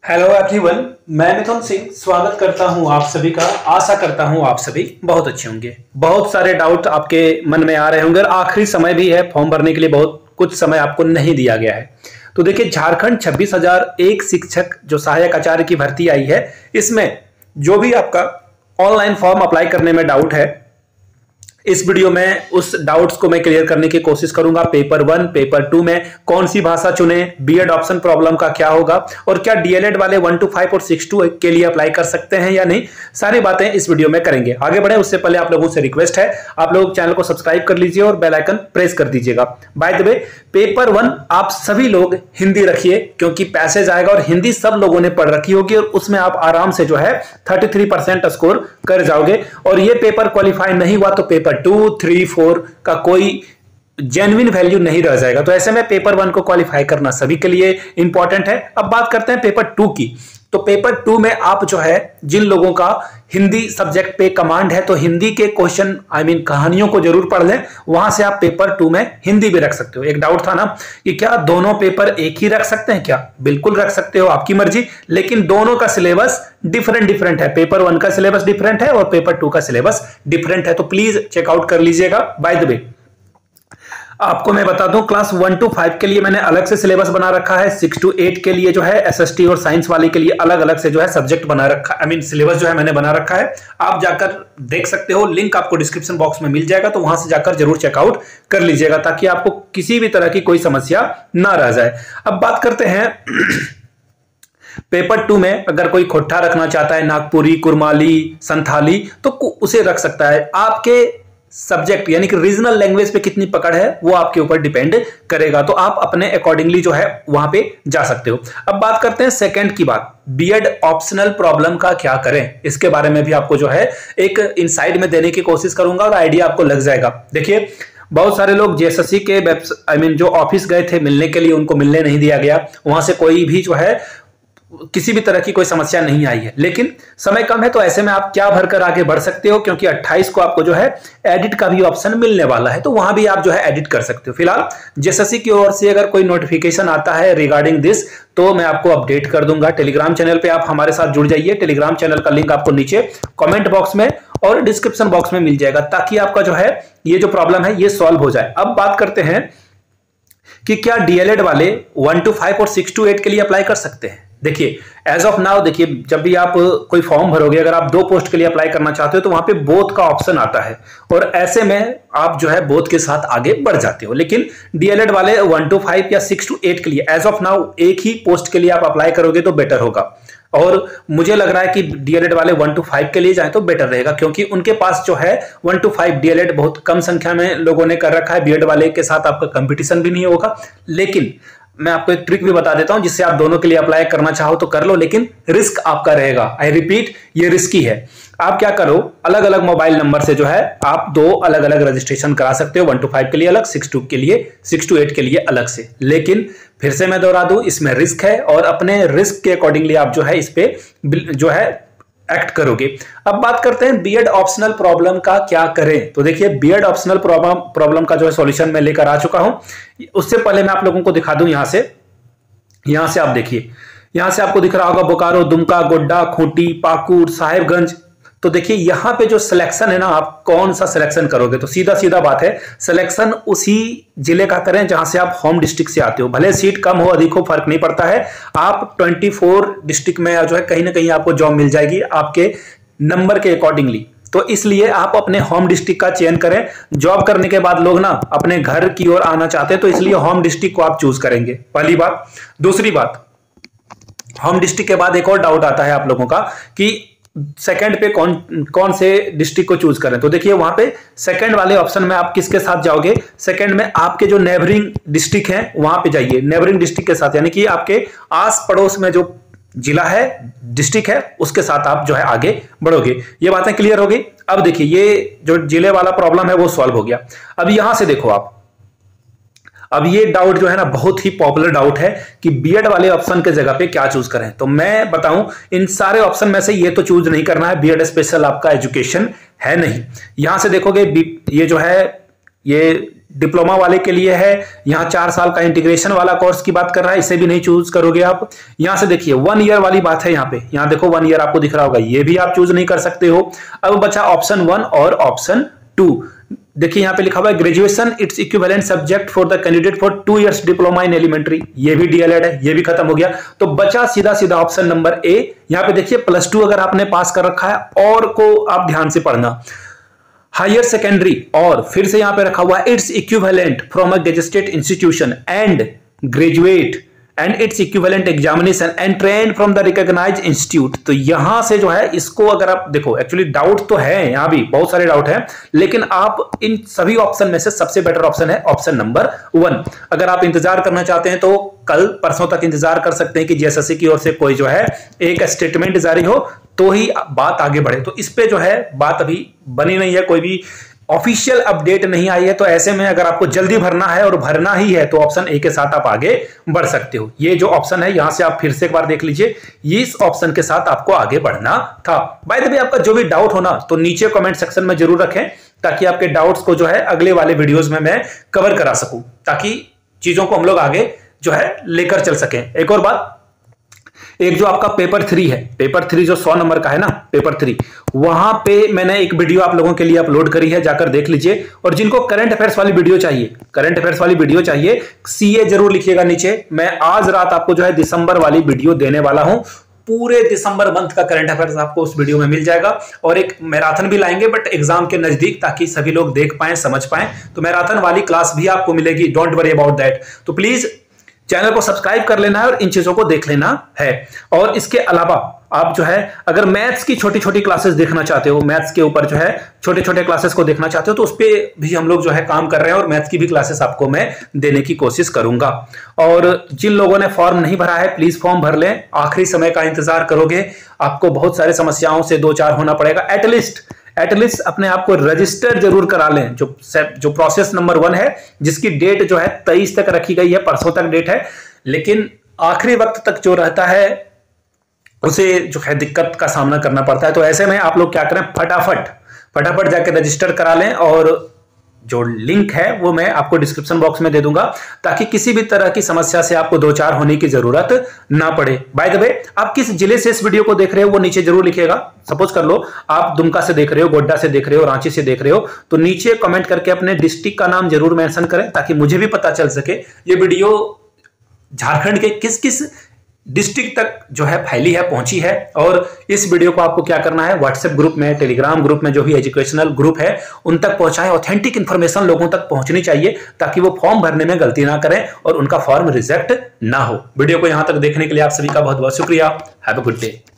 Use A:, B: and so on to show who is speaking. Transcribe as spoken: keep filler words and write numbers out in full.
A: Hello everyone, मैं मिथुन सिंह स्वागत करता हूं आप सभी का। आशा करता हूं आप सभी बहुत अच्छे होंगे। बहुत सारे डाउट आपके मन में आ रहे होंगे और आखिरी समय भी है, फॉर्म भरने के लिए बहुत कुछ समय आपको नहीं दिया गया है। तो देखिए, झारखंड छब्बीस हजार एक शिक्षक जो सहायक आचार्य की भर्ती आई है, इसमें जो भी आपका ऑनलाइन फॉर्म अप्लाई करने में डाउट है, इस वीडियो में उस डाउट्स को मैं क्लियर करने की कोशिश करूंगा। पेपर वन, पेपर टू में कौन सी भाषा चुने, बीएड ऑप्शन प्रॉब्लम का क्या होगा और क्या डीएलएड वाले वन टू फाइव और सिक्स टू के लिए अप्लाई कर सकते हैं या नहीं, सारी बातें इस वीडियो में करेंगे। आगे बढ़े उससे पहले आप लोगों से रिक्वेस्ट है, आप लोग चैनल को सब्सक्राइब कर लीजिए और बेल आइकन प्रेस कर दीजिएगा। By the way, paper one आप सभी लोग हिंदी रखिए क्योंकि पैसेज आएगा और हिंदी सब लोगों ने पढ़ रखी होगी और उसमें आप आराम से जो है थर्टी थ्री परसेंट स्कोर कर जाओगे। और ये पेपर क्वालिफाई नहीं हुआ तो पेपर टू थ्री फोर का कोई जेन्युइन वैल्यू नहीं रह जाएगा। तो ऐसे में पेपर वन को क्वालिफाई करना सभी के लिए इंपॉर्टेंट है। अब बात करते हैं पेपर टू की। तो पेपर टू में आप जो है, जिन लोगों का हिंदी सब्जेक्ट पे कमांड है, तो हिंदी के क्वेश्चन आई मीन कहानियों को जरूर पढ़ लें। वहां से आप पेपर टू में हिंदी भी रख सकते हो। एक डाउट था ना कि क्या दोनों पेपर एक ही रख सकते हैं? क्या बिल्कुल रख सकते हो, आपकी मर्जी, लेकिन दोनों का सिलेबस डिफरेंट डिफरेंट है। पेपर वन का सिलेबस डिफरेंट है और पेपर टू का सिलेबस डिफरेंट है। तो प्लीज चेकआउट कर लीजिएगा। बाय द वे, आपको मैं बता दूं, क्लास वन टू फाइव के लिए मैंने अलग से सिलेबस बना रखा है। सिक्स टू एट के लिए जो है एसएसटी और साइंस वाले के लिए अलग अलग से जो है सब्जेक्ट बना रखा आई मीन सिलेबस जो है मैंने बना रखा है। आप जाकर देख सकते हो, लिंक आपको डिस्क्रिप्शन बॉक्स में मिल जाएगा, तो वहां से जाकर जरूर चेकआउट कर लीजिएगा ताकि आपको किसी भी तरह की कोई समस्या ना रह जाए। अब बात करते हैं पेपर टू में, अगर कोई खोट्टा रखना चाहता है, नागपुरी, कुरमाली, संथाली, तो उसे रख सकता है। आपके सब्जेक्ट यानी कि रीजनल लैंग्वेज पे कितनी पकड़ है वो आपके ऊपर डिपेंड करेगा, तो आप अपने अकॉर्डिंगली जो है वहां पे जा सकते हो। अब बात करते हैं सेकंड की बात, बीएड ऑप्शनल प्रॉब्लम का क्या करें, इसके बारे में भी आपको जो है एक इनसाइड में देने की कोशिश करूंगा और आइडिया आपको लग जाएगा। देखिए, बहुत सारे लोग जेएसएससी के वेबसाइट आई मीन जो ऑफिस गए थे मिलने के लिए, उनको मिलने नहीं दिया गया, वहां से कोई भी जो है किसी भी तरह की कोई समस्या नहीं आई है, लेकिन समय कम है, तो ऐसे में आप क्या भरकर आगे बढ़ सकते हो, क्योंकि अट्ठाईस को आपको जो है एडिट का भी ऑप्शन मिलने वाला है, तो वहां भी आप जो है एडिट कर सकते हो। फिलहाल जेएसएससी की ओर से अगर कोई नोटिफिकेशन आता है रिगार्डिंग दिस तो मैं आपको अपडेट कर दूंगा। टेलीग्राम चैनल पे आप हमारे साथ जुड़ जाइए। टेलीग्राम चैनल का लिंक आपको नीचे कॉमेंट बॉक्स में और डिस्क्रिप्शन बॉक्स में मिल जाएगा, ताकि आपका जो है ये जो प्रॉब्लम है ये सॉल्व हो जाए। अब बात करते हैं कि क्या डीएलएड वाले वन टू फाइव और सिक्स टू एट के लिए अप्लाई कर सकते हैं। देखिए, एज ऑफ नाउ देखिए, जब भी आप कोई फॉर्म भरोगे, अगर आप दो पोस्ट के लिए अप्लाई करना चाहते हो तो वहां पे बोथ का ऑप्शन आता है और ऐसे में आप जो है बोथ के साथ आगे बढ़ जाते हो। लेकिन डीएलएड वाले वन टू फाइव या सिक्स टू एट के लिए एज ऑफ नाउ एक ही पोस्ट के लिए आप अप्लाई करोगे तो बेटर होगा, और मुझे लग रहा है कि डीएलएड वाले वन टू फाइव के लिए जाए तो बेटर रहेगा, क्योंकि उनके पास जो है वन टू फाइव डीएलएड बहुत कम संख्या में लोगों ने कर रखा है। बीएड वाले के साथ आपका कंपटीशन भी नहीं होगा। लेकिन मैं आपको एक ट्रिक भी बता देता हूं जिससे आप दोनों के लिए अप्लाई करना चाहो तो कर लो, लेकिन रिस्क आपका रहेगा। आई रिपीट, ये रिस्की है। आप क्या करो, अलग अलग मोबाइल नंबर से जो है आप दो अलग अलग रजिस्ट्रेशन करा सकते हो, वन टू फाइव के लिए अलग, सिक्स टू के लिए सिक्स टू एट के लिए अलग से। लेकिन फिर से मैं दोहरा दूं, इसमें रिस्क है और अपने रिस्क के अकॉर्डिंगली आप जो है इस पे जो है एक्ट करोगे। अब बात करते हैं बीएड ऑप्शनल प्रॉब्लम का क्या करें। तो देखिए, बीएड ऑप्शनल प्रॉब्लम प्रॉब्लम का जो है सॉल्यूशन मैं लेकर आ चुका हूं। उससे पहले मैं आप लोगों को दिखा दूं, यहां से यहां से आप देखिए, यहां से आपको दिख रहा होगा बोकारो, दुमका, गोड्डा, खूंटी, पाकुड़, साहेबगंज। तो देखिए, यहां पे जो सिलेक्शन है ना, आप कौन सा सिलेक्शन करोगे, तो सीधा सीधा बात है, सिलेक्शन उसी जिले का करें जहां से आप होम डिस्ट्रिक्ट से आते हो। भले सीट कम हो अधिक हो फर्क नहीं पड़ता है, आप चौबीस डिस्ट्रिक्ट में जो है कहीं ना कहीं आपको जॉब मिल जाएगी आपके नंबर के अकॉर्डिंगली। तो इसलिए आप अपने होम डिस्ट्रिक्ट का चयन करें। जॉब करने के बाद लोग ना अपने घर की ओर आना चाहते हैं, तो इसलिए होम डिस्ट्रिक्ट को आप चूज करेंगे, पहली बात। दूसरी बात, होम डिस्ट्रिक्ट के बाद एक और डाउट आता है आप लोगों का कि सेकंड पे कौन कौन से डिस्ट्रिक्ट को चूज करें। तो देखिए, वहां पे सेकंड वाले ऑप्शन में आप किसके साथ जाओगे, सेकंड में आपके जो नेबरिंग डिस्ट्रिक्ट हैं वहां पे जाइए, नेबरिंग डिस्ट्रिक्ट के साथ, यानी कि आपके आस पड़ोस में जो जिला है, डिस्ट्रिक्ट है, उसके साथ आप जो है आगे बढ़ोगे। ये बातें क्लियर हो गई। अब देखिए, ये जो जिले वाला प्रॉब्लम है वो सॉल्व हो गया। अब यहां से देखो आप, अब ये डाउट जो है ना बहुत ही पॉपुलर डाउट है कि बीएड वाले ऑप्शन के जगह पे क्या चूज करें। तो मैं बताऊं, इन सारे ऑप्शन में से ये तो चूज नहीं करना है, बीएड स्पेशल आपका एजुकेशन है नहीं। यहां से देखोगे ये जो है ये डिप्लोमा वाले के लिए है। यहाँ चार साल का इंटीग्रेशन वाला कोर्स की बात कर रहा है, इसे भी नहीं चूज करोगे आप। यहाँ से देखिए वन ईयर वाली बात है, यहाँ पे यहाँ देखो वन ईयर आपको दिख रहा होगा, ये भी आप चूज नहीं कर सकते हो। अब बचा ऑप्शन वन और ऑप्शन टू। देखिए यहाँ पे लिखा हुआ है graduation its equivalent subject for the candidate for two years diploma in elementary, ये भी डीएलएड है, ये भी खत्म हो गया। तो बचा सीधा सीधा ऑप्शन नंबर ए। यहाँ पे देखिए प्लस टू अगर आपने पास कर रखा है और को आप ध्यान से पढ़ना, हायर सेकेंडरी और फिर से यहां पे रखा हुआ है its equivalent from a gazetted institution and graduate and its equivalent examination and train from the recognised institute. तो यहां से जो है इसको अगर आप देखो, एक्चुअली डाउट तो है, यहां भी बहुत सारे डाउट हैं, लेकिन आप इन सभी ऑप्शन में से सबसे बेटर ऑप्शन है ऑप्शन नंबर वन। अगर आप इंतजार करना चाहते हैं तो कल परसों तक इंतजार कर सकते हैं कि जेएसएससी की ओर से कोई जो है एक स्टेटमेंट जारी हो तो ही बात आगे बढ़े। तो इस पे जो है बात अभी बनी नहीं है, कोई भी ऑफिशियल अपडेट नहीं आई है। तो ऐसे में अगर आपको जल्दी भरना है और भरना ही है तो ऑप्शन ए के साथ आप आगे बढ़ सकते हो। ये जो ऑप्शन है यहां से आप फिर से एक बार देख लीजिए, ये इस ऑप्शन के साथ आपको आगे बढ़ना था। बाय द वे आपका जो भी डाउट होना तो नीचे कमेंट सेक्शन में जरूर रखें, ताकि आपके डाउट्स को जो है अगले वाले वीडियोस में मैं कवर करा सकूं, ताकि चीजों को हम लोग आगे जो है लेकर चल सकें। एक और बात, एक जो आपका पेपर थ्री है, पेपर थ्री जो सौ नंबर का है ना, पेपर थ्री, वहां पे मैंने एक वीडियो आप लोगों के लिए अपलोड करी है, जाकर देख लीजिए। और जिनको करंट अफेयर्स वाली वीडियो चाहिए, करंट अफेयर्स वाली वीडियो चाहिए, सीए जरूर लिखिएगा नीचे। मैं आज रात आपको जो है दिसंबर वाली वीडियो देने वाला हूं। पूरे दिसंबर मंथ का करंट अफेयर्स आपको उस वीडियो में मिल जाएगा। और एक मैराथन भी लाएंगे बट एग्जाम के नजदीक, ताकि सभी लोग देख पाएं, समझ पाएं। तो मैराथन वाली क्लास भी आपको मिलेगी, डोंट वरी अबाउट दैट। तो प्लीज चैनल को सब्सक्राइब कर लेना है और इन चीजों को देख लेना है। और इसके अलावा आप जो है अगर मैथ्स की छोटी छोटी क्लासेस देखना चाहते हो, मैथ्स के ऊपर जो है छोटे छोटे क्लासेस को देखना चाहते हो, तो उस पर भी हम लोग जो है काम कर रहे हैं और मैथ्स की भी क्लासेस आपको मैं देने की कोशिश करूंगा। और जिन लोगों ने फॉर्म नहीं भरा है प्लीज फॉर्म भर लें, आखिरी समय का इंतजार करोगे आपको बहुत सारे समस्याओं से दो चार होना पड़ेगा। एटलीस्ट एटलीस्ट अपने आप को रजिस्टर जरूर करा लें। जो जो प्रोसेस नंबर वन है, जिसकी डेट जो है तेईस तक रखी गई है, परसों तक डेट है, लेकिन आखिरी वक्त तक जो रहता है उसे जो है दिक्कत का सामना करना पड़ता है। तो ऐसे में आप लोग क्या करें, फटाफट फटाफट जाके रजिस्टर करा लें। और जो लिंक है वो मैं आपको डिस्क्रिप्शन बॉक्स में दे दूंगा, ताकि किसी भी तरह की समस्या से आपको दो चार होने की जरूरत ना पड़े। बाय द वे आप किस जिले से इस वीडियो को देख रहे हो वो नीचे जरूर लिखिएगा। सपोज कर लो आप दुमका से देख रहे हो, गोड्डा से देख रहे हो, रांची से देख रहे हो, तो नीचे कमेंट करके अपने डिस्ट्रिक्ट का नाम जरूर मेंशन करें, ताकि मुझे भी पता चल सके ये वीडियो झारखंड के किस किस डिस्ट्रिक्ट तक जो है फैली है, पहुंची है। और इस वीडियो को आपको क्या करना है, व्हाट्सएप ग्रुप में, टेलीग्राम ग्रुप में जो भी एजुकेशनल ग्रुप है उन तक पहुंचाएं। ऑथेंटिक इंफॉर्मेशन लोगों तक पहुंचनी चाहिए, ताकि वो फॉर्म भरने में गलती ना करें और उनका फॉर्म रिजेक्ट ना हो। वीडियो को यहां तक देखने के लिए आप सभी का बहुत बहुत शुक्रिया। Have a good day.